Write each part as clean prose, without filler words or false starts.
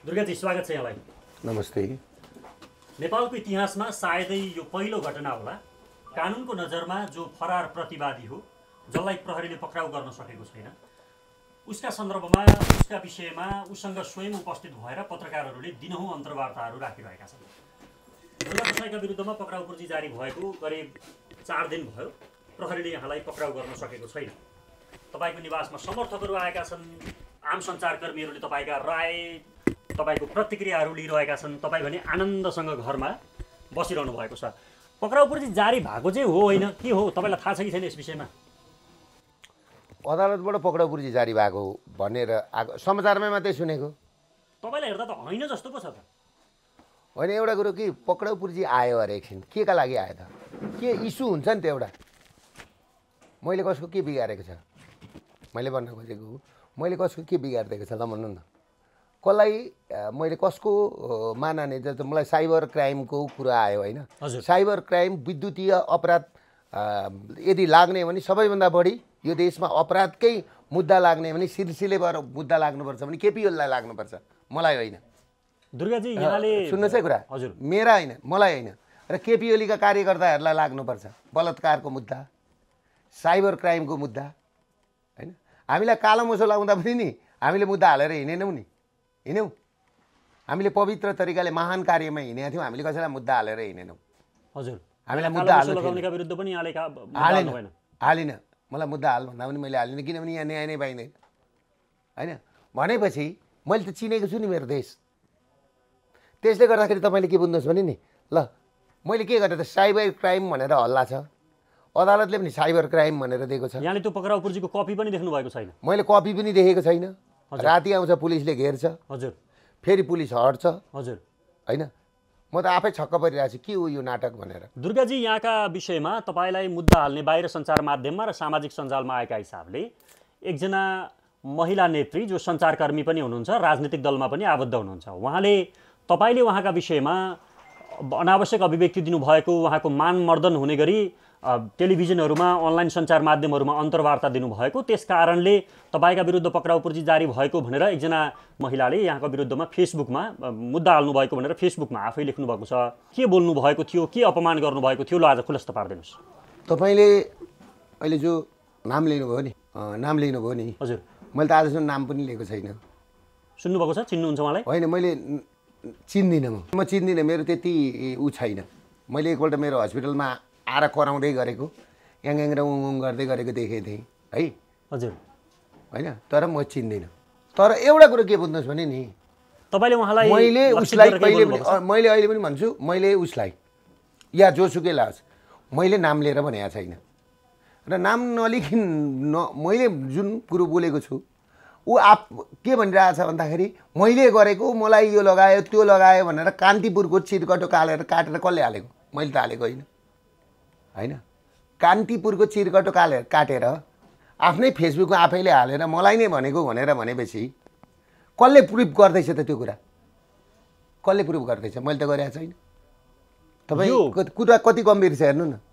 दुर्गाजी स्वागत छ यहाँलाई। नमस्ते। नेपालको इतिहासमा सायदै यो पहिलो घटना होला कानुनको नजरमा जो फरार प्रतिवादी हो जसलाई प्रहरीले पक्राउ गर्न सकेको छैन उसका सन्दर्भमा उसका विषयमा उसँग स्वयं उपस्थित भएर पत्रकारहरूले दिनहुँ अन्तर्वार्ताहरू राखिरहेका छन्। दुर्गा प्रसाईका विरुद्धमा पक्राउ पूर्जी जारी भएको करिब 4 दिन भयो। प्रहरीले यहाँलाई पक्राउ गर्न सकेको छैन। तपाईको निवासमा समर्थकहरू आएका छन्, आम सञ्चारकर्मीहरूले तपाईका राय तपाईको प्रतिक्रियाहरू लिइरहेका छन्। तपाई भने आनन्दसँग घरमा बसिरहनु भएको छ। पक्राउ पूर्जी जारी भएको चाहिँ हो होइन के हो तपाईलाई थाहा छ कि छैन यस विषयमा? अदालतबाट पक्राउ पूर्जी जारी भएको भनेर समाचारमै मात्रै सुनेको। तपाईलाई हेर्दा त होइन जस्तो पो छ त। होइन, एउटा कुरो कि पक्राउ पूर्जी आयो अरे एकछिन के का लागि आयो त? के इस्यु हुन्छ नि त एउटा। मैले कसको के बिगारेको छ? मैले भन्न खोजेको मैले कसको के बिगारिदिएको छ ल भन्नु न। कसलाई मैले कसको मानने जस्तो मलाई साइबर क्राइमको कुरा आयो होइन। साइबर क्राइम विद्युतीय अपराध यदि लाग्ने भने सबैभन्दा बढी यो देशमा अपराधकै मुद्दा लाग्ने भने सिलसिलेवार मुद्दा लाग्नुपर्छ भने केपी ओलीलाई लाग्नुपर्छ, मलाई होइन। दुर्गाजी यहाँले सुन्नुहोस् है कुरा, हजुर मेरा होइन, मलाई होइन, र केपी ओलीका कार्यकर्ताहरूलाई लाग्नुपर्छ। बलात्कारको मुद्दा, साइबर क्राइमको मुद्दा होइन। हामीलाई कालो मोसो लाउँदा पनि नि हामीले मुद्दा हालेर हिँडेनौँ नि, हिँड्यौँ। हामीले पवित्र तरिकाले महान कार्यमा हिँडेका थियौँ, हामीले कसैलाई मुद्दा हालेर हिँडेनौँ। हजुर हामीलाई मुद्दा लगाउनेका विरुद्ध पनि हालिन। मलाई मुद्दा हाल भन्दा पनि मैले हालिनँ, किनभने यहाँ न्याय नै पाइँदैन होइन। भनेपछि मैले त चिनेको छु नि मेरो देश। त्यसले गर्दाखेरि तपाईँले के बुझ्नुहोस् भने नि ल मैले के गरेँ त साइबर क्राइम भनेर हल्ला छ, अदालतले पनि साइबर क्राइम भनेर दिएको छ। यहाँले त्यो पक्राउ पूर्जीको कपी पनि देख्नु भएको छैन? मैले कपी पनि देखेको छैन। राति आउँछ पुलिसले घेर्छ, हजुर, फेरि पुलिस हट्छ, हजुर होइन। म त आफै छक्क परिरहेको छु के हो यो नाटक भनेर। दुर्गाजी यहाँका विषयमा तपाईँलाई मुद्दा हाल्ने बाहिर सञ्चार माध्यममा र सामाजिक सञ्जालमा आएका हिसाबले एकजना महिला नेत्री जो सञ्चारकर्मी पनि हुनुहुन्छ, राजनीतिक दलमा पनि आबद्ध हुनुहुन्छ, उहाँले तपाईँले उहाँका विषयमा अनावश्यक अभिव्यक्ति दिनुभएको, उहाँको मानमर्दन हुने गरी टेलिभिजनहरूमा अनलाइन सञ्चार माध्यमहरूमा अन्तर्वार्ता दिनुभएको, त्यस कारणले तपाईँका विरुद्ध पक्राउ पूर्जी जारी भएको भनेर एकजना महिलाले यहाँको विरुद्धमा फेसबुकमा मुद्दा हाल्नुभएको भनेर फेसबुकमा आफै लेख्नु भएको छ। के बोल्नु भएको थियो, के अपमान गर्नुभएको थियो, ल आज खुलस्त पारिदिनुहोस्। तपाईँले अहिले जो नाम लिनुभयो नि, हजुर, मैले त आजसम्म नाम पनि लिएको छैन। सुन्नुभएको छ? चिन्नुहुन्छ उहाँलाई? होइन, मैले चिन्दिनँ। म चिन्दिनँ, मेरो त्यति ऊ छैन। मैले एकपल्ट मेरो हस्पिटलमा आएर कराउँदै गरेको, याङ र उङ गर्दै गरेको देखेको थिएँ है। हजुर, होइन, तर म चिन्दिनँ। तर एउटा कुरो के बुझ्नुहोस् भने नि तपाईँले उहाँलाई मैले उसलाई मैले अहिले पनि भन्छु, मैले उसलाई या जोसुकैलाई होस् मैले नाम लिएर भनेको छैन। र नाम नलिखिन मैले जुन कुरो बोलेको छु ऊ के भनिरहेछ भन्दाखेरि मैले गरेको, मलाई यो लगायो त्यो लगायो भनेर कान्तिपुरको चिरकटो काटेर कसले हालेको? मैले त हालेको होइन। होइन, कान्तिपुरको चिरकटो काटेर आफ्नै फेसबुकमा आफैले हालेर मलाई नै भनेको भनेर भनेपछि कसले प्रुफ गर्दैछ त? त्यो कुरा कसले प्रुफ गर्दैछ? मैले त गरेको छैन। तपाईँको कुरा कति गम्भीर छ हेर्नु न।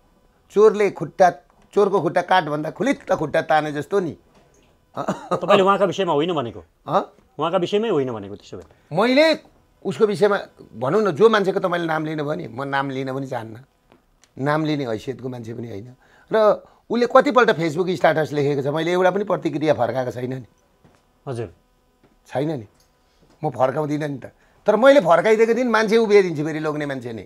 चोरको खुट्टा काट भन्दा खुलित्त खुट्टा ताने जस्तो नि। तपाईँले उहाँका विषयमा होइन भनेको? उहाँका विषयमै होइन भनेको? त्यसो भए मैले उसको विषयमा भनौँ न, जो मान्छेको तपाईँले नाम लिनुभयो नि, म नाम लिन पनि चाहन्न, नाम लिने हैसियतको मान्छे पनि होइन। र उसले कतिपल्ट फेसबुक स्ट्याटस लेखेको छ, मैले एउटा पनि प्रतिक्रिया फर्काएको छैन नि। हजुर, छैन नि, म फर्काउँदिनँ नि त। तर मैले फर्काइदिएको दिन मान्छे उभिदिन्छु, फेरि लोग्ने मान्छे नै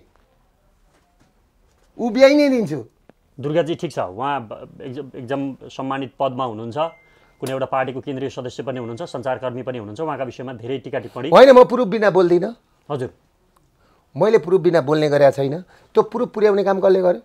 उभियाइ नै दिन्छु। दुर्गाजी ठिक छ, उहाँ एकदम सम्मानित पदमा हुनुहुन्छ, कुनै एउटा पार्टीको केन्द्रीय सदस्य पनि हुनुहुन्छ, सञ्चारकर्मी पनि हुनुहुन्छ, उहाँका विषयमा धेरै टिका टिप्पणी होइन। म प्रुफ बिना बोल्दिनँ। हजुर, मैले प्रुफ बिना बोल्ने गरेको छैन। त्यो प्रुफ पुर्याउने काम कसले गर्यो?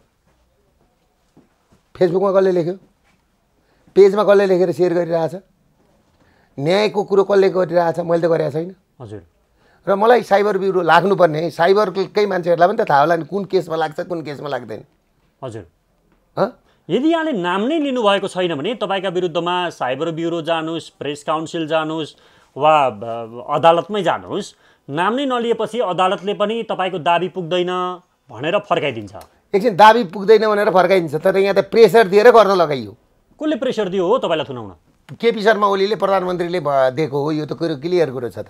फेसबुकमा कसले लेख्यो? पेजमा कसले लेखेर सेयर गरिरहेछ? न्यायको कुरो कसले गरिरहेछ? मैले त गरेको छैन। हजुर, र मलाई साइबर ब्युरो लाग्नुपर्ने, साइबरकै मान्छेहरूलाई पनि त थाहा होला नि कुन केसमा लाग्छ कुन केसमा लाग्दैन। हजुर, यदि यहाँले नाम नै लिनुभएको छैन भने तपाईँका विरुद्धमा साइबर ब्युरो जानुहोस्, प्रेस काउन्सिल जानुहोस् वा अदालतमै जानुहोस्, नाम नै नलिएपछि अदालतले पनि तपाईँको दाबी पुग्दैन भनेर फर्काइदिन्छ। एकछिन, दाबी पुग्दैन भनेर फर्काइदिन्छ, तर यहाँ त प्रेसर दिएर गर्न लगाइयो। कसले प्रेसर दियो हो तपाईँलाई थुनाउन? केपी शर्मा ओलीले, प्रधानमन्त्रीले दिएको हो। यो त कुरो क्लियर कुरो छ त।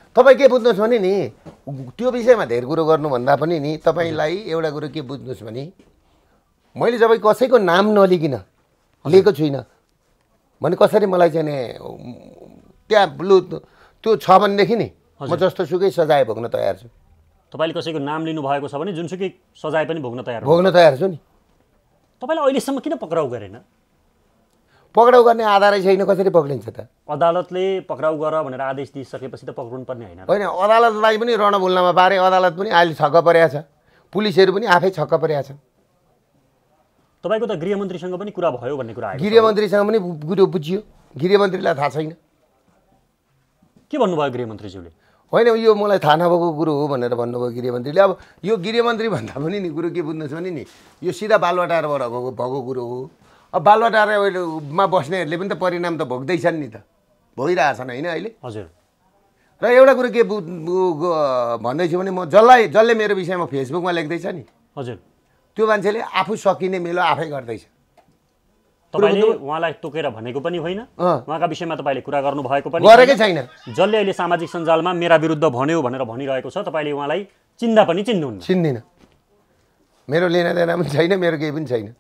तपाईँ के बुझ्नुहोस् भने नि त्यो विषयमा धेरै कुरो गर्नुभन्दा पनि नि तपाईँलाई एउटा कुरो के बुझ्नुहोस् भने मैले जब कसैको नाम नलिकन लिएको छुइनँ भने कसरी मलाई चाहिँ नि त्यहाँ त्यो छ भनेदेखि नि म जस्तो सुकै सजाय भोग्न तयार छु। तपाईँले कसैको नाम लिनुभएको छ भने जुनसुकै सजाय पनि भोग्न तयार छु नि। तपाईँलाई अहिलेसम्म किन पक्राउ गरेन? पक्राउ गर्ने आधारै छैन, कसरी पक्रिन्छ त? अदालतले पक्राउ गर भनेर आदेश दिइसकेपछि त पक्राउनु पर्ने होइन? होइन, अदालतलाई पनि रणभुल्लामा पारे, अदालत पनि अहिले छक्क परेको छ, पुलिसहरू पनि आफै छक्क परेका छन्। तपाईँको त गृहमन्त्रीसँग पनि कुरा भयो भन्ने कुरा आयो। गृहमन्त्रीसँग पनि कुरो बुझियो, गृहमन्त्रीलाई थाहा छैन। के भन्नुभयो गृहमन्त्रीज्यूले? होइन, यो मलाई थाहा नभएको कुरो हो भनेर भन्नुभयो गृहमन्त्रीले। अब यो गृहमन्त्री भन्दा पनि नि कुरो के बुझ्नुहोस् भने नि यो सिधा बालुवाटारबाट भएको कुरो हो। अब बालुवाटारमा बस्नेहरूले पनि त परिणाम त भोग्दैछन् नि, त भइरहेछन् होइन अहिले। हजुर। र एउटा कुरो के भन्दैछु भने म जसले मेरो विषयमा फेसबुकमा लेख्दैछ नि, हजुर, त्यो मान्छेले आफू सकिने मेलो आफै गर्दैछ। तपाईँले उहाँलाई तोकेर भनेको पनि होइन, उहाँका विषयमा तपाईँले कुरा गर्नुभएको पनि गरेकै छैन। जसले अहिले सामाजिक सञ्जालमा मेरा विरुद्ध भन्यो भनेर भनिरहेको छ, तपाईँले उहाँलाई चिन्दा पनि चिन्नुहुन्न? चिन्दिनँ, मेरो लेनादेना पनि छैन, मेरो केही पनि छैन।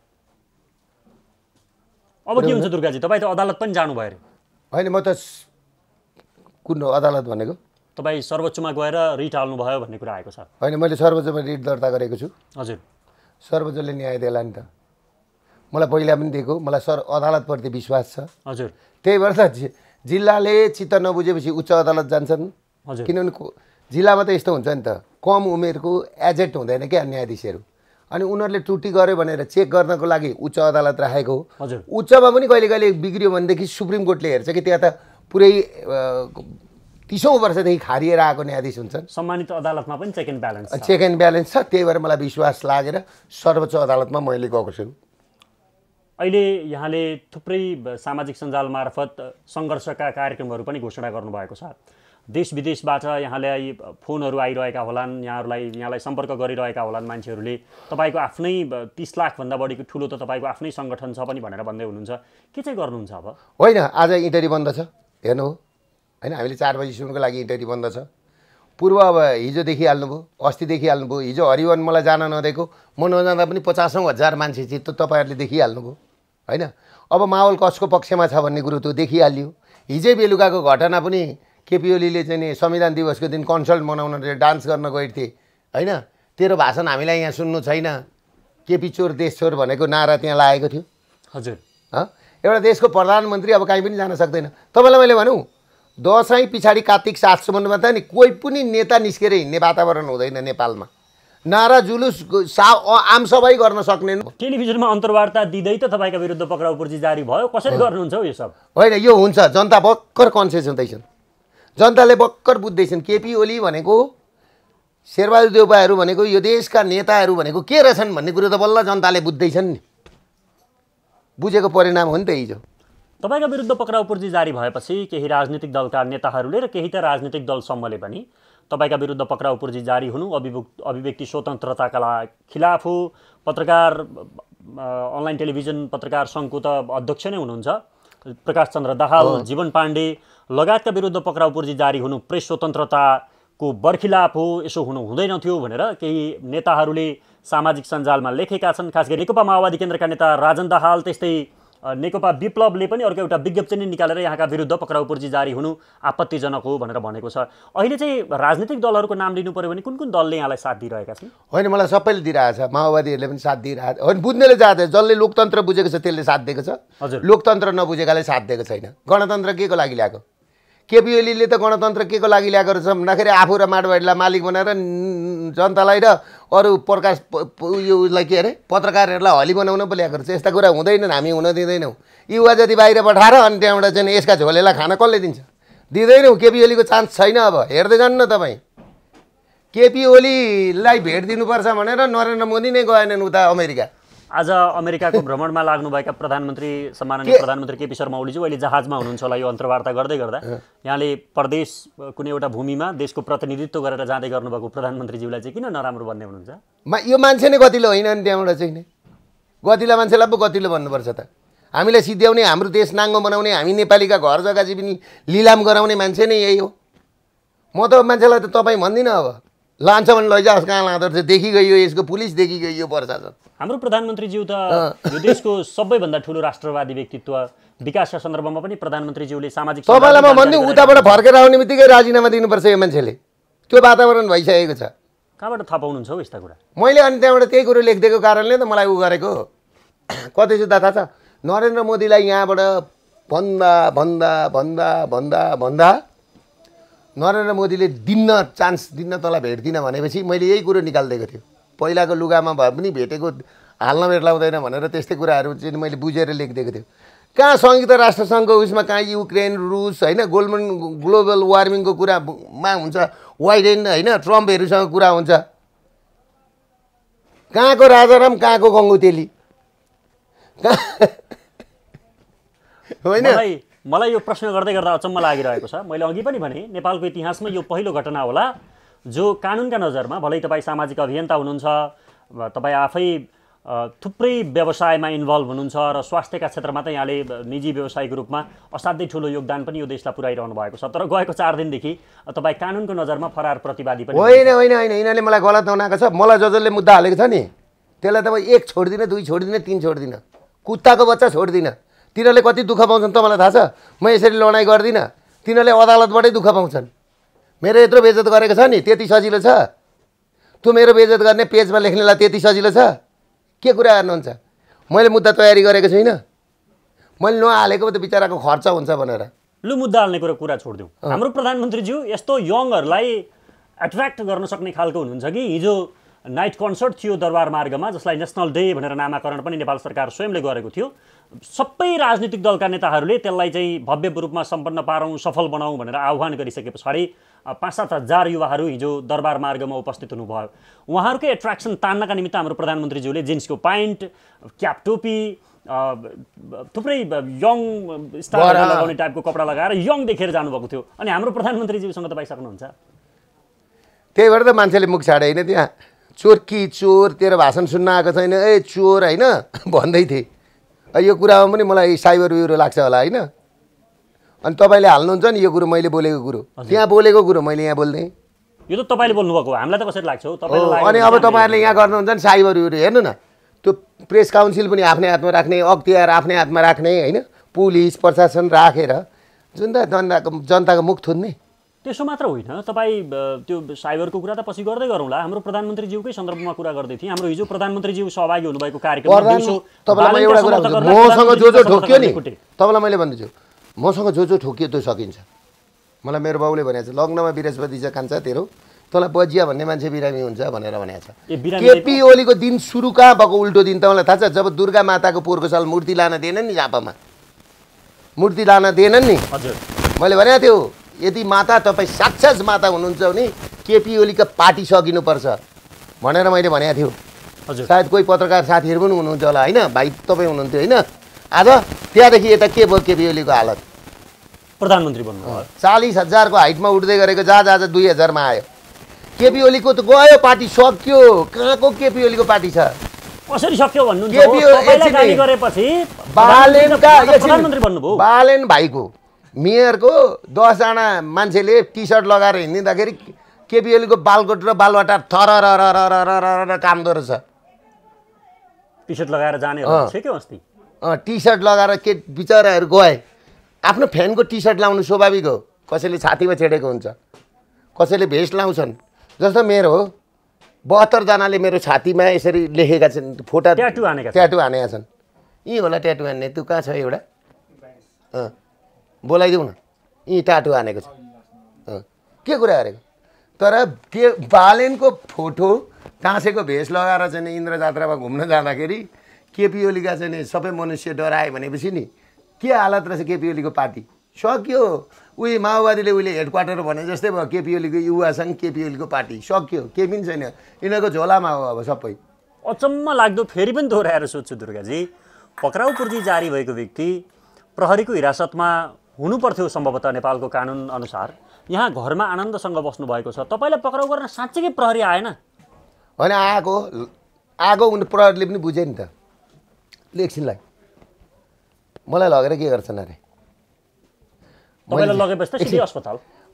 अब के हुन्छ दुर्गाजी, तपाईँ त अदालत पनि जानुभयो अरे? होइन, म त कुन अदालत भनेको? तपाईँ सर्वोच्चमा गएर रिट हाल्नुभयो भन्ने कुरा आएको छ। होइन, मैले सर्वोच्चमा रिट दर्ता गरेको छु। हजुर। सर्वोच्चले न्याय देला नि त, मलाई पहिला पनि दिएको। मलाई अदालतप्रति विश्वास छ। हजुर। त्यही भएर त जिल्लाले चित्त नबुझेपछि उच्च अदालत जान्छन्। हजुर। किनभने जिल्लामा त यस्तो हुन्छ नि त, कम उमेरको एजेट हुँदैन क्या न्यायाधीशहरू, अनि उनीहरूले त्रुटि गर्यो भनेर चेक गर्नको लागि उच्च अदालत राखेको हो। हजुर। उच्चमा पनि कहिले कहिले बिग्रियो भनेदेखि सुप्रिम कोर्टले हेर्छ कि त्यहाँ त पुरै 30औं वर्षदेखि खारिएर आएको न्यायाधीश हुन्छन्। सम्मानित अदालतमा पनि चेक एन्ड ब्यालेन्स छ। चेक एन्ड ब्यालेन्स छ, त्यही भएर मलाई विश्वास लागेर सर्वोच्च अदालतमा मैले गएको छु। अहिले यहाँले थुप्रै सामाजिक सञ्जाल मार्फत सङ्घर्षका कार्यक्रमहरू पनि घोषणा गर्नुभएको छ। देश विदेशबाट यहाँलाई फोनहरू आइरहेका होलान्, यहाँलाई सम्पर्क गरिरहेका होलान् मान्छेहरूले। तपाईँको आफ्नै 30 लाखभन्दा बढीको ठुलो त तपाईँको आफ्नै सङ्गठन छ पनि भनेर भन्दै हुनुहुन्छ। के चाहिँ गर्नुहुन्छ अब? होइन, आज इन्टरी बन्द छ, हेर्नु हो होइन, हामीले 4 बजीसम्मको लागि इन्टरी बन्द छ। पूर्व अब हिजो देखिहाल्नुभयो, अस्ति देखिहाल्नुभयो। हिजो हरिवन मलाई जान नदिएको, म नजाँदा पनि 50औं हजार मान्छे चित्त तपाईँहरूले देखिहाल्नुभयो होइन। अब माहौल कसको पक्षमा छ भन्ने कुरो त्यो देखिहाल्यो। हिजै बेलुकाको घटना पनि केपी ओलीले चाहिँ नि संविधान दिवसको दिन कन्सर्ट मनाउन डान्स गर्न गएको थिए होइन। तेरो भाषण हामीलाई यहाँ सुन्नु छैन, केपी चोर देश चोर भनेको नारा त्यहाँ लागेको थियो। हजुर। एउटा देशको प्रधानमन्त्री अब कहीँ पनि जान सक्दैन। तपाईँलाई मैले भनौँ, दसैँ पछाडि कार्तिक 700 त नि कोही पनि नेता निस्केर हिँड्ने वातावरण हुँदैन नेपालमा। नारा जुलुस आम सबै गर्न सक्ने। टेलिभिजनमा अन्तर्वार्ता दिँदै त तपाईँका विरुद्ध पक्राउ पर्ची जारी भयो, कसरी गर्नुहुन्छ हौ यो सब? होइन, यो हुन्छ, जनता भर्खर कन्सियस हुँदैछन्, जनताले भर्खर बुझ्दैछन्। केपी ओली भनेको, शेरबहादुर देउपाहरू भनेको, यो देशका नेताहरू भनेको के रहेछन् भन्ने कुरो त बल्ल जनताले बुझ्दैछन् नि। बुझेको परिणाम हो नि त हिजो। तपाईँका विरुद्ध पक्राउ पर्ची जारी भएपछि केही राजनीतिक दलका नेताहरूले र केही त राजनीतिक दल समूहले पनि तपाईँका विरुद्ध पक्राउ पर्ची जारी हुनु अभिव्यक्ति स्वतन्त्रताका खिलाफ हो। पत्रकार, अनलाइन टेलिभिजन पत्रकार सङ्घको त अध्यक्ष नै हुनुहुन्छ प्रकाश चन्द्र दाहाल, जीवन पाण्डे लगायतका विरुद्ध पक्राउ पर्ची जारी हुनु प्रेस स्वतन्त्रताको बरखिलाफ हो, यसो हुनु हुँदैन थियो भनेर केही नेताहरूले सामाजिक सञ्जालमा लेखेका छन्। खास गरी नेकपा माओवादी केन्द्रका नेता राजन दाहाल, त्यस्तै नेकपा विप्लवले पनि अर्को एउटा विज्ञप्ति नै निकालेर यहाँका विरुद्ध पक्राउ पर्ची जारी हुनु आपत्तिजनक हो भनेर भनेको छ। अहिले चाहिँ राजनीतिक दलहरूको नाम लिनु पर्यो भने कुन कुन दलले यहाँलाई साथ दिइरहेका छन्? होइन, मलाई सबैले दिइरहेको छ, माओवादीहरूले पनि साथ दिइरहेको छ। होइन, बुझ्नेले जाँदै, जसले लोकतन्त्र बुझेको छ त्यसले साथ दिएको छ। हजुर। लोकतन्त्र नबुझेकाले साथ दिएको छैन। गणतन्त्र के को लागि ल्याएको? केपी ओलीले त गणतन्त्र के को लागि ल्याएको रहेछ भन्दाखेरि आफू र माडवाडीलाई मालिक बनाएर जनतालाई र अरू उसलाई के अरे पत्रकारहरूलाई हली बनाउन पो ल्याएको रहेछ। यस्ता कुरा हुँदैनन्, हामी हुन दिँदैनौँ। युवा जति बाहिर पठाएर अनि त्यहाँबाट चाहिँ यसका झोलेलाई खान कसले दिन्छ? दिँदैनौँ। केपी ओलीको चान्स छैन। अब हेर्दै जानु न तपाईँ, केपी ओलीलाई भेट दिनुपर्छ भनेर नरेन्द्र मोदी नै गएनन् उता अमेरिका। आज अमेरिकाको भ्रमणमा लाग्नुभएका प्रधानमन्त्री सम्माननीय प्रधानमन्त्री केपी शर्मा ओलीज्यू अहिले जहाजमा हुनुहुन्छ होला। यो अन्तर्वार्ता गर्दै गर्दा यहाँले प्रदेश कुनै एउटा भूमिमा देशको प्रतिनिधित्व गरेर जाँदै गर्नुभएको प्रधानमन्त्रीज्यूलाई चाहिँ किन नराम्रो भन्ने हुनुहुन्छ? यो मान्छे नै गतिलो होइन नि, त्यहाँबाट चाहिँ नि गतिला मान्छेलाई पो गतिलो भन्नुपर्छ त। हामीलाई सिध्याउने, हाम्रो देश नाङ्गो बनाउने, हामी नेपालीका घर जग्गा पनि लिलाम गराउने मान्छे नै यही हो। म त मान्छेलाई त तपाईँ भन्दिनँ अब लान्छ भने लैजाओस् कहाँ लाँदो रहेछ देखि गयो यसको पुलिस देखि गयो प्रशासन हाम्रो प्रधानमन्त्रीज्यू त यो देशको सबैभन्दा ठुलो राष्ट्रवादी व्यक्तित्व विकासका सन्दर्भमा पनि प्रधानमन्त्रीज्यूले सामाजिक तपाईँलाई म भन्दिनँ उताबाट फर्केर आउने बित्तिकै राजीनामा दिनुपर्छ यो मान्छेले त्यो वातावरण भइसकेको छ कहाँबाट थाहा पाउनुहुन्छ हौ यस्ता कुरा मैले अनि त्यहाँबाट त्यही कुरो लेखिदिएको कारणले त मलाई उ गरेको कतै सुत्दा थाहा छ नरेन्द्र मोदीलाई यहाँबाट भन्दा भन्दा भन्दा भन्दा भन्दा नरेन्द्र मोदीले दिन्न चान्स दिन्न तँलाई भेट्दिनँ भनेपछि मैले यही कुरो निकालिदिएको थियो पहिलाको लुगामा भए पनि भेटेको हाल्न भेट्लाउँदैन भनेर त्यस्तै कुराहरू चाहिँ मैले बुझेर लेखिदिएको थियो कहाँ संयुक्त राष्ट्रसङ्घको उसमा कहाँ युक्रेन रुस होइन ग्लोबल वार्मिङको कुरामा हुन्छ वाइडेन होइन ट्रम्पहरूसँग कुरा हुन्छ कहाँको राजाराम कहाँको गङ्गुतेली होइन मलाई यो प्रश्न गर्दै गर्दा अचम्म लागिरहेको छ मैले अघि पनि भने नेपालको इतिहासमा यो पहिलो घटना होला जो कानुनका नजरमा भलै तपाईँ सामाजिक अभियन्ता हुनुहुन्छ तपाईँ आफै थुप्रै व्यवसायमा इन्भल्भ हुनुहुन्छ र स्वास्थ्यका क्षेत्रमा त यहाँले निजी व्यवसायको रूपमा असाध्यै ठुलो योगदान पनि यो देशलाई पुर्याइरहनु भएको छ तर गएको 4 दिनदेखि तपाईँ कानुनको नजरमा फरार प्रतिवादी पनि होइन होइन होइन यिनीहरूले मलाई गलत बनाएको छ मलाई जसले मुद्दा हालेको छ नि त्यसलाई तपाईँ 1 छोड्दिनँ 2 छोड्दिनँ 3 छोड्दिनँ कुत्ताको बच्चा छोड्दिनँ तिनीहरूले कति दुःख पाउँछन् तपाईँलाई थाहा छ म यसरी लडाइँ गर्दिनँ तिनीहरूले अदालतबाटै दुःख पाउँछन् मेरो यत्रो बेइज्जत गरेको छ नि त्यति सजिलो छ त्यो मेरो बेइज्जत गर्ने पेजमा लेख्नेलाई त्यति सजिलो छ के कुरा गर्नुहुन्छ मैले मुद्दा तयारी गरेको छुइनँ मैले नहालेको त बिचराको खर्च हुन्छ भनेर लु मुद्दा हाल्ने कुरा छोडिदिउँ हाम्रो प्रधानमन्त्रीज्यू यस्तो यङहरूलाई एट्र्याक्ट गर्न सक्ने खालको हुनुहुन्छ कि हिजो नाइट कन्सर्ट थियो दरबार मार्गमा जसलाई नेसनल डे भनेर नामाकरण पनि नेपाल सरकार स्वयंले गरेको थियो सबै राजनीतिक दलका नेताहरूले त्यसलाई चाहिँ भव्य रूपमा सम्पन्न पारौँ सफल बनाऊ भनेर आह्वान गरिसके पछाडि 5-7 हजार युवाहरू हिजो दरबार मार्गमा उपस्थित हुनुभयो उहाँहरूकै एट्र्याक्सन तान्नका निमित्त हाम्रो प्रधानमन्त्रीज्यूले जिन्सको प्यान्ट क्याप टोपी थुप्रै यङ स्टार लगाउने टाइपको कपडा लगाएर यङ देखेर जानुभएको थियो अनि हाम्रो प्रधानमन्त्रीज्यूसँग तपाईँ सक्नुहुन्छ त्यही भएर त मान्छेले मुख छाडे होइन त्यहाँ चोर कि चोर तेरो भाषण सुन्न आएको छैन ए चोर होइन भन्दै थिए यो कुरामा पनि मलाई साइबर ब्युरो लाग्छ होला होइन अनि तपाईँले हाल्नुहुन्छ नि यो कुरो मैले बोलेको कुरो त्यहाँ बोलेको कुरो मैले यहाँ बोल्दै यो त तपाईँले बोल्नुभएको हामीलाई त कसरी लाग्छ हौ तपाईँलाई अनि अब तपाईँहरूले यहाँ गर्नुहुन्छ नि साइबर ब्युरो हेर्नु न त्यो प्रेस काउन्सिल पनि आफ्नै हातमा राख्ने अख्तियार आफ्नै हातमा राख्ने होइन पुलिस प्रशासन राखेर जुन त जनताको मुख थुन्ने त्यसो मात्र होइन तपाईँ त्यो साइबरको कुरा त पछि गर्दै गरौँला हाम्रो प्रधानमन्त्रीज्यूकै सन्दर्भमा कुरा गर्दै थिएँ हाम्रो हिजो प्रधानमन्त्रीज्यू सहभागी हुनुभएको कार्यक्रममा तपाईँलाई एउटा कुरा मसँग जो ठोक्यो नि तपाईँलाई मैले भन्दैछु मसँग जो ठोकियो त्यो सकिन्छ मलाई मेरो बाउले भनेको छ लग्नमा बृहस्पति छ कान्छ तेरो तँलाई बजिया भन्ने मान्छे बिरामी हुन्छ भनेर भनेको छ केपी ओलीको दिन सुरु कहाँ भएको उल्टो दिन तपाईँलाई थाहा छ जब दुर्गा माताको पोहोरको साल मूर्ति लान दिएनन् नि झापामा मूर्ति लान दिएनन् नि हजुर मैले भनेको थियो यदि माता तपाईँ साक्षात् माता हुनुहुन्छ भने केपी ओलीको पार्टी सकिनुपर्छ भनेर मैले भनेको थियो हजुर सायद कोही पत्रकार साथीहरू पनि हुनुहुन्छ होला होइन भाइ तपाईँ हुनुहुन्थ्यो होइन आज त्यहाँदेखि यता के भयो केपी ओलीको हालत प्रधानमन्त्री बन्नुभयो 40,000 को हाइटमा उठ्दै गरेको जहाँ 2000 आयो केपी ओलीको त गयो पार्टी सक्यो कहाँको केपी ओलीको पार्टी छ कसरी सक्यो भन्नुहुन्छ बालेन भाइको मेयरको 10 जना मान्छेले टी सर्ट लगाएर हिँडिँदाखेरि केपी ओलीको बालकोट र बालवाटा थर कामदो रहेछ टी सर्ट लगाएर जाने टी सर्ट लगाएर के बिचराहरू गए आफ्नो फ्यानको टी सर्ट लाउनु स्वाभाविक हो कसैले छातीमा छेडेको हुन्छ कसैले भेस्ट लाउँछन् जस्तो मेरो हो 72 जनाले मेरो छातीमा यसरी लेखेका छन् फोटा ट्याटु हानेका छन् यी होला ट्याटु हान्ने तँ कहाँ छ एउटा बोलाइदेऊ न यी ट्याटु हानेको छ के कुरा गरेको तर के बालेनको फोटो टाँसेको भेष लगाएर चाहिँ इन्द्र जात्रामा घुम्न जाँदाखेरि केपी ओलीका चाहिँ सबै मनुष्य डराए भनेपछि नि के हालत रहेछ केपी ओलीको पार्टी सक्यो उही माओवादीले उहिले हेडक्वार्टर भने जस्तै भयो केपी ओलीको युवा सङ्घ केपी ओलीको पार्टी सक्यो केही पनि छैन यिनीहरूको झोलामा हो अब सबै अचम्म लाग्दो फेरि पनि दोहोऱ्याएर सोध्छु दुर्गाजी पक्राउ पूर्जी जारी भएको व्यक्ति प्रहरीको हिरासतमा हुनुपर्थ्यो सम्भवतः नेपालको कानुन अनुसार यहाँ घरमा आनन्दसँग बस्नु भएको छ तपाईँलाई पक्राउ गर्न साँच्चै प्रहरी आएन होइन आएको उनी प्रहरीले पनि बुझे नि त एकछिनलाई मलाई लगेर के गर्छन् अरे तपाईँलाई लगेपछि त सिधै अस्पताल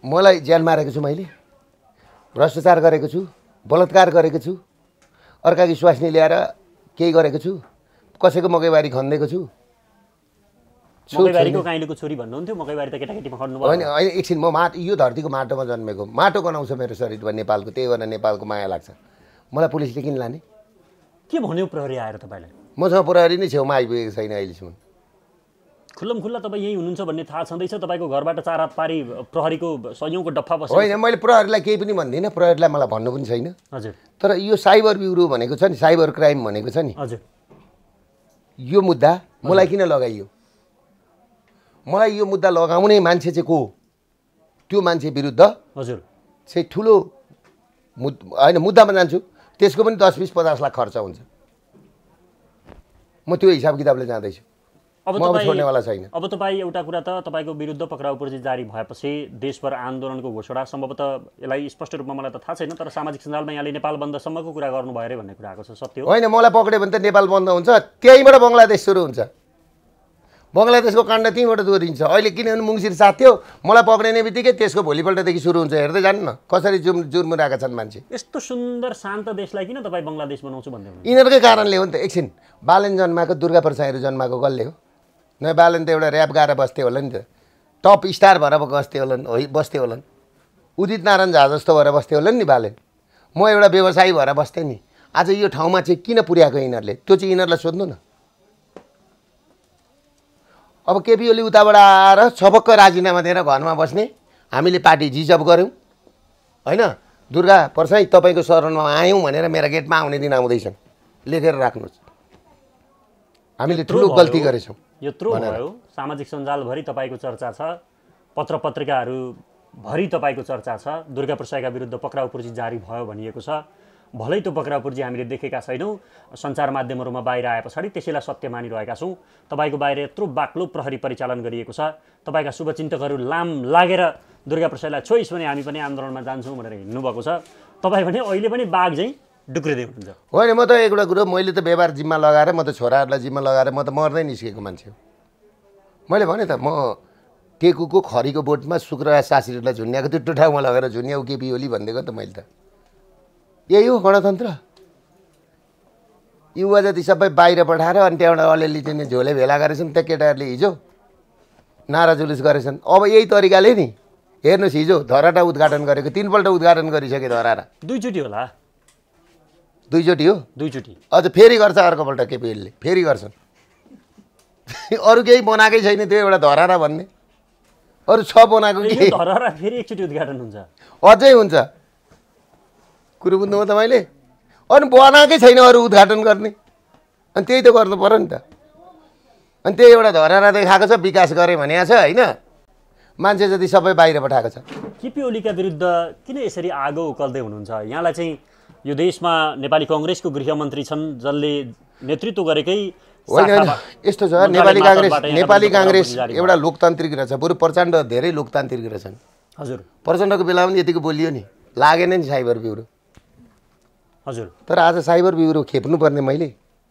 मलाई ज्यान मारेको छु मैले, भ्रष्टाचार गरेको छु, बलात्कार गरेको छु, अर्काकी स्वास्नी ल्याएर केही गरेको छु, कसैको मकैबारी खन्देको छु। मकैबारीको काइलीको छोरी भन्नुहुन्थ्यो, मकैबारी त केटाकेटीमा खन्नुभयो। होइन होइन, एकछिन म यो धरतीको माटोमा जन्मेको, माटो गनाउँछ मेरो शरीरमा नेपालको, त्यही भएर नेपालको माया लाग्छ। मलाई पुलिसले किन लाने? के भन्यो प्रहरी आएर तपाईँलाई? मसँग प्रहरी नै छेउमा आइपुगेको छैन अहिलेसम्म। खुल्लम-खुल्ला तपाईँ यहीँ हुनुहुन्छ भन्ने थाहा छँदैछ, तपाईँको घरबाट 4 हात पारी प्रहरीको सयौँको डफ्फा बसेको? होइन, मैले प्रहरीलाई केही पनि भन्दिनँ, प्रहरीलाई मलाई भन्नु पनि छैन। हजुर। तर यो साइबर ब्युरो भनेको छ नि, साइबर क्राइम भनेको छ नि, हजुर, यो मुद्दा मलाई किन लगाइयो? मलाई यो मुद्दा लगाउने मान्छे चाहिँ को? त्यो मान्छे विरुद्ध हजुर चाहिँ ठुलो होइन मुद्दामा जान्छु, त्यसको पनि 10, 20, 50 लाख खर्च हुन्छ। म त्यो हिसाब किताबले जाँदैछु, अब म छोड्नेवाला छैन। अब तपाईँ एउटा कुरा त तपाईँको विरुद्ध पक्राउ पर्ची जारी भएपछि देशभर आन्दोलनको घोषणा सम्भवतः यसलाई स्पष्ट रूपमा मलाई त थाहा छैन, तर सामाजिक सञ्जालमा यहाँले नेपाल बन्दसम्मको कुरा गर्नुभयो अरे भन्ने कुरा आएको छ, सत्य हो? होइन, मलाई पक्रियो भने त नेपाल बन्द हुन्छ, त्यहीँबाट बङ्गलादेश सुरु हुन्छ। बङ्गलादेशको काण्ड त्यहीँबाट जोडिन्छ। अहिले किनभने मुङ्सिर साथ थियो, मलाई पक्रिने बित्तिकै त्यसको भोलिपल्टदेखि सुरु हुन्छ। हेर्दै जानु न कसरी जुर्मुराएका छन् मान्छे। यस्तो सुन्दर शान्त देशलाई किन तपाईँ बङ्गलादेश बनाउँछु भन्दै हुनुहुन्छ? यिनीहरूकै कारणले हो नि त। एकछिन, बालेन जन्माएको, दुर्गा प्रसाईहरू जन्माएको कसले हो? नयाँ बालेन त एउटा ऱ्याप गाएर बस्थे होला नि त, टप स्टार भएर बस्थे होलान्, उदित नारायण झा जस्तो भएर बस्थे होला नि बालेन। म एउटा व्यवसायी भएर बस्थेँ नि। आज यो ठाउँमा चाहिँ किन पुर्याएको यिनीहरूले? त्यो चाहिँ यिनीहरूलाई सोध्नु न। अब केपी ओली उताबाट आएर छपक्क राजीनामा दिएर घरमा बस्ने, हामीले पार्टी जिजब गऱ्यौँ होइन। दुर्गा प्रसाई तपाईँको शरणमा आयौँ भनेर मेरा गेटमा आउने दिन आउँदैछन्, लेखेर राख्नुहोस्। हामीले ठुलो गल्ती गरेछौँ। यत्रो भयो, सामाजिक सञ्जालभरि तपाईँको चर्चा छ, पत्र पत्रिकाहरूभरि तपाईँको चर्चा छ, दुर्गा प्रसाईका विरुद्ध पक्राउ पर्ची जारी भयो भनिएको छ। भलै त्यो पक्राउ पर्ची हामीले देखेका छैनौँ, सञ्चार माध्यमहरूमा बाहिर आए पछाडि त्यसैलाई सत्य मानिरहेका छौँ। तपाईँको बाहिर यत्रो बाक्लो प्रहरी परिचालन गरिएको छ, तपाईँका शुभचिन्तकहरू लाम लागेर दुर्गा प्रसाईलाई छोइस् भने हामी पनि आन्दोलनमा जान्छौँ भनेर हिँड्नुभएको छ। तपाईँ भने अहिले पनि बाघ चाहिँ डुक्रिँदै हुनुहुन्छ। होइन, म त एउटा कुरो, मैले त व्यवहार जिम्मा लगाएर, म त छोराहरूलाई जिम्मा लगाएर म त मर्दै निस्केको मान्छे हो। मैले भने त, म टेकुको खरीको बोटमा शुक्रराज शास्त्रीलाई झुन्याएको त्यो ठाउँमा लगेर झुन्याउ केपी ओली भनिदिएको त मैले त। यही हो गणतन्त्र। युवा जति सबै बाहिर पठाएर अनि त्यहाँबाट अलिअलि चाहिँ झोले भेला गरेछन् त्यो केटाहरूले, हिजो नारा जुलुस गरेछन्। अब यही तरिकाले नि हेर्नुहोस्, हिजो धराटा उद्घाटन गरेको, 3 पल्ट उद्घाटन गरिसके धराटा। 2 चोटि होला? 2 चोटि हो? 2 चोटि अझ फेरि गर्छ अर्कोपल्ट केपी ओलीले, फेरि गर्छन्। अरू केही बनाएकै छैन त्यो एउटा धरारा भन्ने, अरू छ बनाएको के? धरारा फेरि एकचोटि उद्घाटन हुन्छ? अझै हुन्छ। कुरो बुझ्नुभयो तपाईँले? अनि बनाएकै छैन अरू उद्घाटन गर्ने, अनि त्यही त गर्नु पर्यो नि त। अनि त्यही एउटा धरारा देखाएको छ, विकास गरे भनेको छ होइन, मान्छे जति सबै बाहिर पठाएको छ। केपी ओलीका विरुद्ध किन यसरी आगो उकल्दै हुनुहुन्छ? यहाँलाई चाहिँ यो देशमा नेपाली कङ्ग्रेसको गृहमन्त्री छन् जसले नेतृत्व गरेकै होइन होइन, यस्तो छ, नेपाली काङ्ग्रेस एउटा लोकतान्त्रिक रहेछ, बरु प्रचण्ड धेरै लोकतान्त्रिक रहेछन्। हजुर, प्रचण्डको बेलामा पनि यतिको बोलियो नि, लागेन नि साइबर ब्युरो। हजुर, तर आज साइबर ब्युरो खेप्नुपर्ने मैले।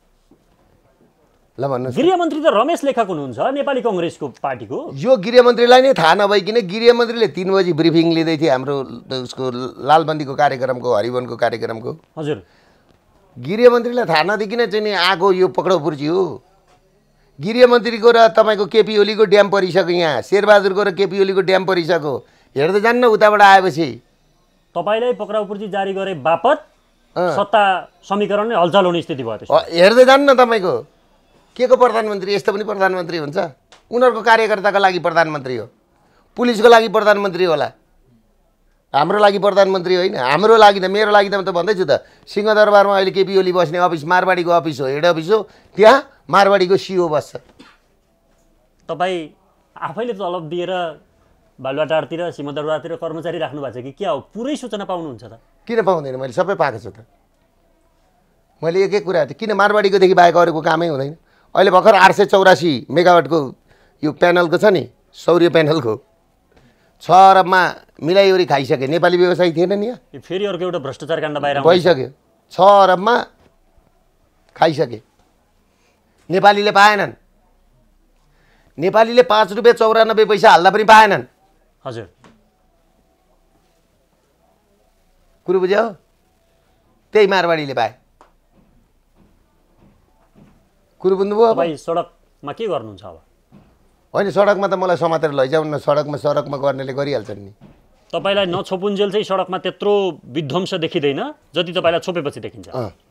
ल भन्नुहोस्। गृहमन्त्री त रमेश लेखक हुनुहुन्छ नेपाली कङ्ग्रेसको पार्टीको। यो गृहमन्त्रीलाई नै थाहा नभइकन गृहमन्त्रीले 3 बजी ब्रिफिङ लिँदै थिए हाम्रो उसको लालबन्दीको कार्यक्रमको, हरिवनको कार्यक्रमको। हजुर, गृहमन्त्रीलाई थाहा नदिकन चाहिँ नि आगो यो पक्राउ पर्ची हो। गृहमन्त्रीको र तपाईँको केपी ओलीको ड्याम परिसक्यो, यहाँ शेरबहादुरको र केपी ओलीको ड्याम परिसक्यो। हेर्दै जान्न उताबाट आएपछि। तपाईँलाई पक्राउ पर्ची जारी गरे बापत सत्ता समीकरण नै हलचल हुने स्थिति भयो। हेर्दै जान्न तपाईँको के को प्रधानमन्त्री, यस्तो पनि प्रधानमन्त्री हुन्छ? उनीहरूको कार्यकर्ताको लागि प्रधानमन्त्री हो, पुलिसको लागि प्रधानमन्त्री होला, हाम्रो लागि प्रधानमन्त्री होइन। हाम्रो लागि त, मेरो लागि त म त भन्दैछु त, सिंहदरबारमा अहिले केपी ओली बस्ने अफिस मारवाडीको अफिस हो, हेड अफिस हो, त्यहाँ मारवाडीको सिओ बस्छ। तपाईँ आफैले तलब दिएर बालुवाटारतिर, सिंहदरबारतिर कर्मचारी राख्नु भएको छ कि क्या हो? पुरै सूचना पाउनुहुन्छ त? किन पाउँदैन? मैले सबै पाएको छु त। मैले एक कुरा, किन मारवाडीकोदेखि बाहेक अरूको कामै हुँदैन? अहिले भर्खर 884 मेगावाटको यो प्यानलको छ नि, सौर्य प्यानलको 6 अरबमा मिलाइवरी खाइसके। नेपाली व्यवसायी थिएन नि यहाँ, फेरि अर्को एउटा भ्रष्टाचार काण्ड बाहिर भइसक्यो। 6 अरबमा खाइसके। नेपालीले पाएनन्, नेपालीले 5 रुपियाँ 94 पैसा हाल्दा पनि पाएनन्। हजुर, कुरो बुझ्यो त्यही मारवाडीले पाए कुरो बुझ्नुभयो अब तपाईँ सडकमा के गर्नुहुन्छ अब होइन सडकमा त मलाई समातेर लैजाउँ न सडकमा गर्नेले गरिहाल्छन् नि तपाईँलाई नछोपुन्जेल चाहिँ सडकमा त्यत्रो विध्वंस देखिँदैन जति तपाईँलाई छोपेपछि देखिन्छ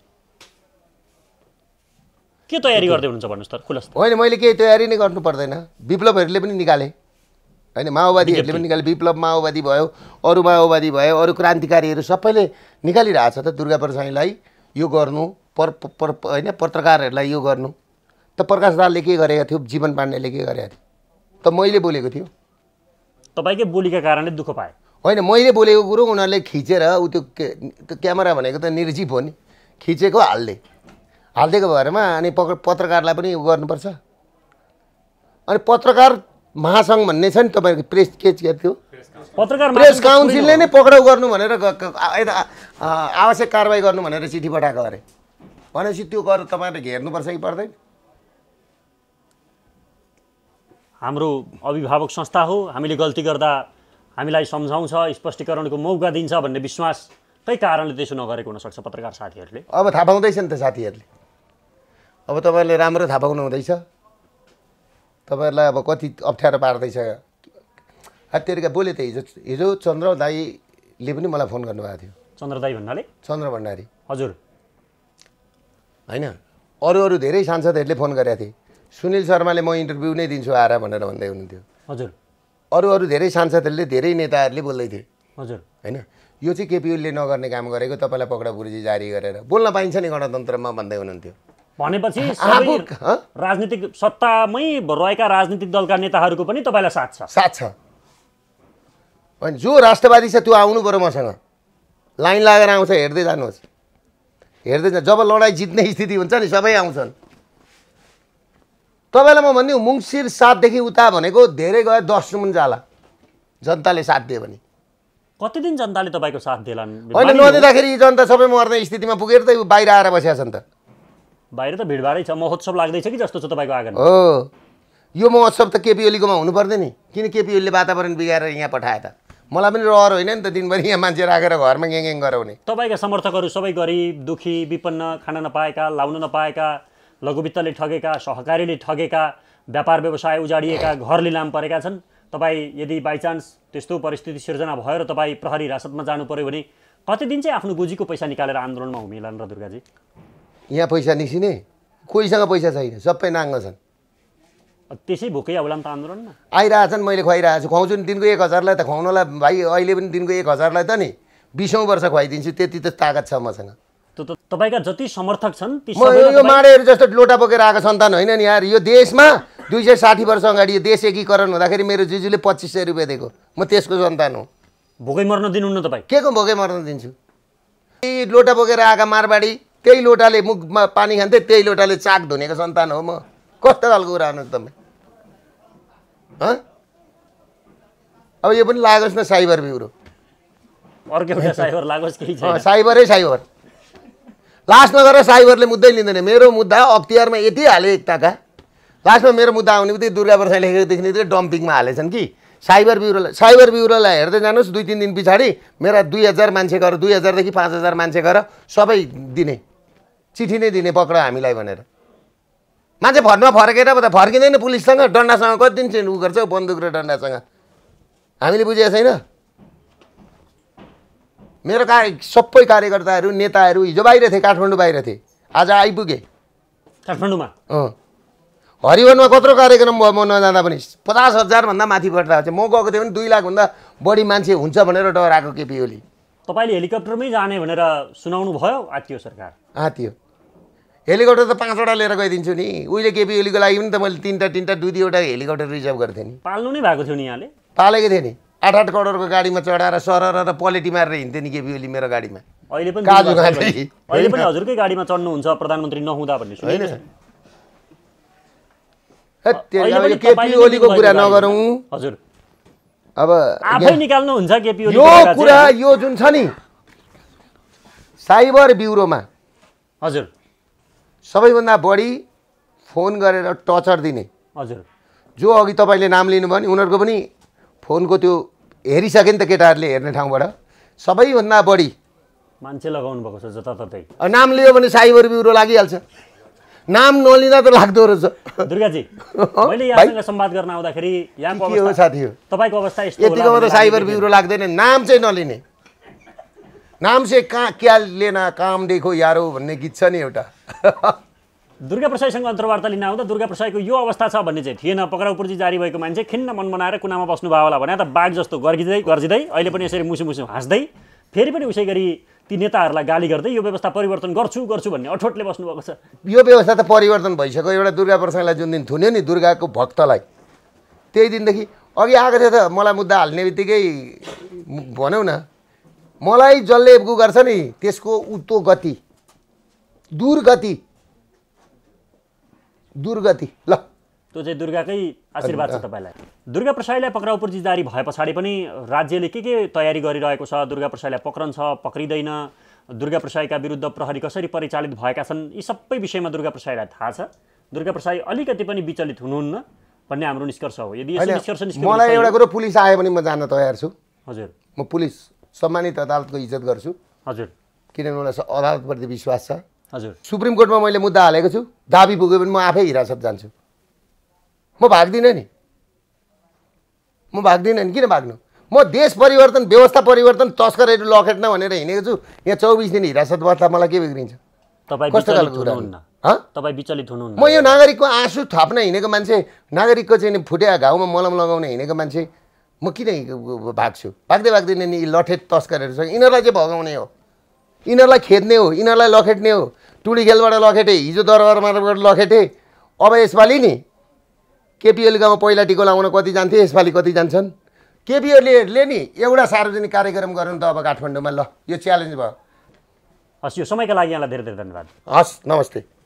के तयारी गर्दै हुनुहुन्छ भन्नुहोस् त खुलस्त होइन मैले केही तयारी नै गर्नु पर्दैन विप्लवहरूले पनि निकाले होइन माओवादीहरूले पनि निकाले विप्लव माओवादी भयो अरू माओवादी भयो अरू क्रान्तिकारीहरू सबैले निकालिरहेछ त दुर्गा प्रसाईलाई यो गर्नु होइन पत्रकारहरूलाई यो गर्नु त प्रकाश दालले के गरेका थियो जीवन पाण्डेले के गरेका थियो त मैले बोलेको थियो तपाईँकै बोलीका कारणले दुःख पाए होइन मैले बोलेको कुरो उनीहरूले खिचेर ऊ त्यो क्यामेरा भनेको त निर्जीव हो नि खिचेको हालिदिएको भएरमा अनि पत्रकारलाई पनि उ गर्नुपर्छ अनि पत्रकार महासङ्घ भन्ने छ नि तपाईँको प्रेस के थियो प्रेस काउन्सिलले नै पक्राउ गर्नु भनेर आवश्यक कारवाही गर्नु भनेर चिठी पठाएको अरे भनेपछि त्यो गरेर तपाईँले घेर्नुपर्छ कि पर्दैन हाम्रो अभिभावक संस्था हो हामीले गल्ती गर्दा हामीलाई सम्झाउँछ स्पष्टीकरणको मौका दिन्छ भन्ने विश्वासकै कारणले त्यसो नगरेको हुनसक्छ पत्रकार साथीहरूले अब थाहा पाउँदैछ नि त साथीहरूले अब तपाईँहरूले राम्रो थाहा पाउनु हुँदैछ तपाईँहरूलाई अब कति अप्ठ्यारो पार्दैछ हत्तेरिका बोले त हिजो चन्द्र दाईले पनि मलाई फोन गर्नुभएको थियो चन्द्र दाई भन्नाले चन्द्र भण्डारी हजुर होइन अरू धेरै सांसदहरूले फोन गरेका थिए सुनिल शर्माले म इन्टरभ्यू नै दिन्छु आएर भनेर भन्दै हुनुहुन्थ्यो हजुर अरू धेरै सांसदहरूले धेरै नेताहरूले बोल्दै थिए हजुर होइन यो चाहिँ केपी ओलीले नगर्ने काम गरेको तपाईँलाई पक्रापुर्जी जारी गरेर बोल्न पाइन्छ नि गणतन्त्रमा भन्दै हुनुहुन्थ्यो भनेपछि राजनीतिक सत्तामै रहेका राजनीतिक दलका नेताहरूको पनि तपाईँलाई साथ छ होइन जो राष्ट्रवादी छ त्यो आउनु पर्यो मसँग लाइन लागेर आउँछ हेर्दै जानुहोस् जब लडाइँ जित्ने स्थिति हुन्छ नि सबै आउँछन् तपाईँलाई म भनिदिउँ मुङ्सिर 7 देखि उता भनेको धेरै गयो 10 मुन जाला जनताले साथ दियो भने कति दिन जनताले तपाईँको साथ देलान् होइन नदिँदाखेरि जनता सबै मर्ने स्थितिमा पुगेर त बाहिर आएर बसेका छन् त बाहिर त भिडभाडै छ महोत्सव लाग्दैछ कि जस्तो छ तपाईँको आँगन हो यो महोत्सव त केपी ओलीकोमा हुनुपर्दैन नि किन केपी ओलीले वातावरण बिगारेर यहाँ पठाए त मलाई पनि रहर होइन नि त दिनभरि यहाँ मान्छे राखेर घरमा ग्याङ गराउने तपाईँका समर्थकहरू सबै गरिब दुखी विपन्न खान नपाएका लाउन नपाएका लघुवित्तले ठगेका सहकारीले ठगेका व्यापार व्यवसाय उजाडिएका घर लिलाम परेका छन् तपाईँ यदि बाइचान्स त्यस्तो परिस्थिति सिर्जना भयो र तपाईँ प्रहरी हिरासतमा जानु पर्यो भने कति दिन चाहिँ आफ्नो गोजीको पैसा निकालेर आन्दोलनमा हुमिलान् र दुर्गाजी यहाँ पैसा निस्किने कोहीसँग पैसा छैन सबै नाङ्गो छन् त्यसै भोकै आउला नि त आन्दोलनमा आइरहेछन् मैले खुवाइरहेको छु खुवाउँछु नि दिनको 1000लाई त खुवाउनलाई भाइ अहिले पनि दिनको 1000लाई त नि 20औं वर्ष खुवाइदिन्छु त्यति त ताकत छ मसँग तपाईँका जति समर्थक छन् ती यो माडेहरू जस्तो लोटा बोकेर आएको सन्तान होइन नि यार यो देशमा 260 वर्ष अगाडि यो देश एकीकरण हुँदाखेरि मेरो जुजूले 2500 रुपियाँ दिएको म त्यसको सन्तान हो भोकै मर्न दिनुहुन्न तपाईँ के को भोकै मर्न दिन्छु त्यही लोटा बोकेर आएका मारवाडी त्यही लोटाले मुखमा पानी खान्थे त्यही लोटाले चाक धुनेको सन्तान हो म कस्तो खालको कुरा गर्नु तपाईँ अब यो पनि लागोस् न साइबर ब्युरो अर्को एउटा साइबर लागोस् केही छैन साइबरै साइबर लास्टमा गएर साइबरले मुद्दै लिँदैन मेरो मुद्दा अख्तियारमा यति हाले एकताका लास्टमा मेरो मुद्दा आउने बित्तिकै दुर्गा प्रसाद लेखेको देख्ने बित्तिकै डम्पिङमा हालेछन् कि साइबर ब्युरोलाई हेर्दै जानुहोस् 2-3 दिन पछाडि मेरा 2000 मान्छे गएर 2000 देखि 5000 मान्छे गएर सबै दिने चिठी नै दिने पक्र हामीलाई भनेर मान्छे फर्नमा फर्केर त फर्किँदैन पुलिससँग डन्डासँग कति दिन चाहिँ उ गर्छ बन्दुक र डन्डासँग हामीले बुझेको छैन मेरो सबै कार्यकर्ताहरू नेताहरू हिजो बाहिर थिए काठमाडौँ बाहिर थिए आज आइपुगे काठमाडौँमा हरिवनमा कत्रो कार्यक्रम भयो म नजाँदा पनि 50,000 भन्दा माथि बढिरहेको छ म गएको थिएँ भने 2 लाख भन्दा बढी मान्छे हुन्छ भनेर डराएको केपी ओली तपाईँले हेलिकप्टरमै जाने भनेर सुनाउनु भयो आत्यो सरकार आत्यो हेलिकप्टर त 5वटा लिएर गइदिन्छु नि उहिले केपी ओलीको लागि पनि त मैले 3टा 2-2वटा हेलिकप्टर रिजर्भ गर्थेँ नि पाल्नु नै भएको थियो नि यहाँले पालेको थिएँ नि 8-8 करोडको गाडीमा चढाएर सरर र पलेटी मारेर हिँड्थेँ नि केपी ओली मेरो गाडीमा अहिले पनि अहिले पनि हजुरकै गाडीमा चढ्नुहुन्छ प्रधानमन्त्री नहुँदा भन्ने सुनेको छैन केपी ओलीको कुरा नगरौँ हजुर अब आफै निकाल्नुहुन्छ केपी ओली यो कुरा यो जुन छ नि साइबर ब्युरोमा हजुर सबैभन्दा बढी फोन गरेर टर्चर दिने हजुर जो अघि तपाईँले नाम लिनुभयो नि उनीहरूको पनि फोनको त्यो हेरिसके नि त केटाहरूले हेर्ने ठाउँबाट सबैभन्दा बढी मान्छे लगाउनु भएको छ जताततै। नाम लियो भने साइबर ब्युरो लागिहाल्छ, नाम नलिँदा त लाग्दो रहेछ। दुर्गाजी मैले यहाँसँग संवाद गर्न आउँदाखेरि यहाँको के हो साथी हो, तपाईँको अवस्था यस्तो यतिकोमा त साइबर ब्युरो लाग्दैन, नाम चाहिँ नलिने। नाम चाहिँ कहाँ क्या लेना काम देखो यारो भन्ने गीत छ नि एउटा। दुर्गा प्रसाईसँग अन्तर्वार्ता लिन आउँदा दुर्गा प्रसाईको यो अवस्था छ भन्ने चाहिँ थिएन। पक्राउ पूर्जी जारी भएको मान्छे खिन्न मन बनाएर कुनामा बस्नु भयो होला भने त बाघ जस्तो गर्जिँदै अहिले पनि यसरी मुसु मुसु हाँस्दै फेरि पनि उसै गरी ती नेताहरूलाई गाली गर्दै यो व्यवस्था परिवर्तन गर्छु भन्ने अठोटले बस्नुभएको छ। यो व्यवस्था त परिवर्तन भइसक्यो। एउटा दुर्गा प्रसाईलाई जुन दिन थुन्यो नि दुर्गाको भक्तलाई, त्यही दिनदेखि अघि आएको थियो त मलाई मुद्दा हाल्ने बित्तिकै भनौँ न, मलाई जसले उ गर्छ नि त्यसको उतो गति दुर्गति ल त्यो चाहिँ दुर्गाकै आशीर्वाद छ तपाईँलाई। दुर्गा प्रसाईलाई पक्राउ पूर्जी जारी भए पछाडि पनि राज्यले के तयारी गरिरहेको छ? दुर्गा प्रसाईलाई पक्रन्छ पक्रिँदैन, दुर्गा प्रसाईका विरुद्ध प्रहरी कसरी परिचालित भएका छन्, यी सबै विषयमा दुर्गा प्रसाईलाई थाहा छ। दुर्गा प्रसाई अलिकति पनि विचलित हुनुहुन्न भन्ने हाम्रो निष्कर्ष हो। यदि यसो निष्कर्ष निस्क्यो मलाई एउटा कुरो, पुलिस आयो भने म जान तयार छु। हजुर, म पुलिस सम्मानित अदालतको इज्जत गर्छु। हजुर, किनभने मलाई अदालतप्रति विश्वास छ। हजुर, सुप्रिम कोर्टमा मैले मुद्दा हालेको छु, दाबी पुग्यो भने म आफै हिरासत जान्छु। म भाग्दिनँ नि, किन भाग्नु? म देश परिवर्तन, व्यवस्था परिवर्तन, तस्करहरू लखेट्न भनेर हिँडेको छु। यहाँ 24 दिन हिरासत बस्दा मलाई के बिग्रिन्छ? तपाईँ विचलित हुनुहुन्न। म यो नागरिकको आँसु थाप्न हिँडेको मान्छे, नागरिकको चाहिँ फुटेका घाउमा मलम लगाउन हिँडेको मान्छे, म किन भाग्छु? भाग्दैन नि। लठेट तस्करहरू छ, यिनीहरूलाई चाहिँ भगाउने हो, यिनीहरूलाई खेद्ने हो, यिनीहरूलाई लखेट्ने हो। टुडी खेलबाट लखेटे, हिजो दरबारबाट लखेटे, अब यसपालि नि केपी ओलीगाउँमा पहिला टिको लगाउन कति जान्थे, यसपालि कति जान्छन्? केपी ओलीले नि एउटा सार्वजनिक कार्यक्रम गर्नु त अब काठमाडौँमा। ल यो च्यालेन्ज भयो। हस्, यो समयका लागि यहाँलाई धेरै धेरै धन्यवाद। हस्, नमस्ते।